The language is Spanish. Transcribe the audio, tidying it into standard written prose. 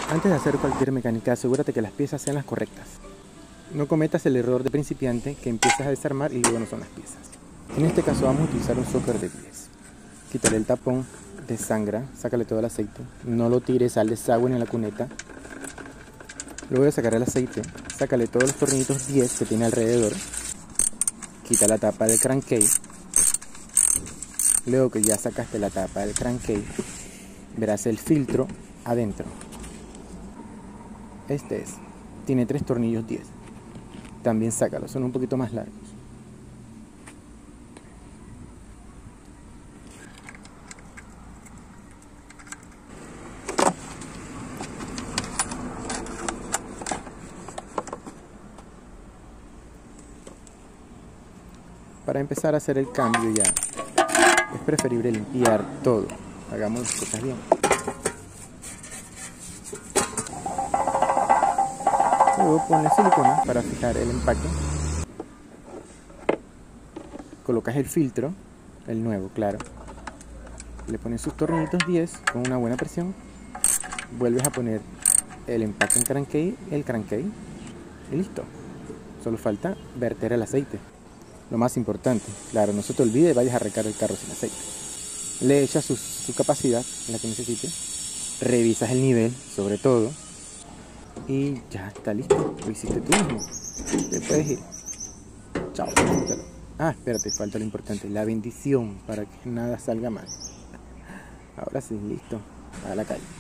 Antes de hacer cualquier mecánica, asegúrate que las piezas sean las correctas. No cometas el error de principiante que empiezas a desarmar y luego no son las piezas. En este caso vamos a utilizar un Soccer de 10. Quítale el tapón, desangra, sácale todo el aceite. No lo tires al desagüe ni a la cuneta. Luego de sacar el aceite, sácale todos los tornillitos 10 que tiene alrededor. Quita la tapa del crankcase. Luego que ya sacaste la tapa del crankcase, verás el filtro adentro. Este es. Tiene 3 tornillos 10. También sácalo, son un poquito más largos. Para empezar a hacer el cambio ya, es preferible limpiar todo. Hagamos las cosas bien. Luego ponle silicona para fijar el empaque. Colocas el filtro, el nuevo, claro. Le pones sus tornillitos 10 con una buena presión. Vuelves a poner el empaque en crankcase, el crankcase y listo. Solo falta verter el aceite. Lo más importante, claro, no se te olvide, vayas a recargar el carro sin aceite. Le echas su capacidad, la que necesites. Revisas el nivel, sobre todo. Y ya está listo. Lo hiciste tú mismo. Te puedes ir. Chao. Ah, espérate, falta lo importante. La bendición para que nada salga mal. Ahora sí, listo. A la calle.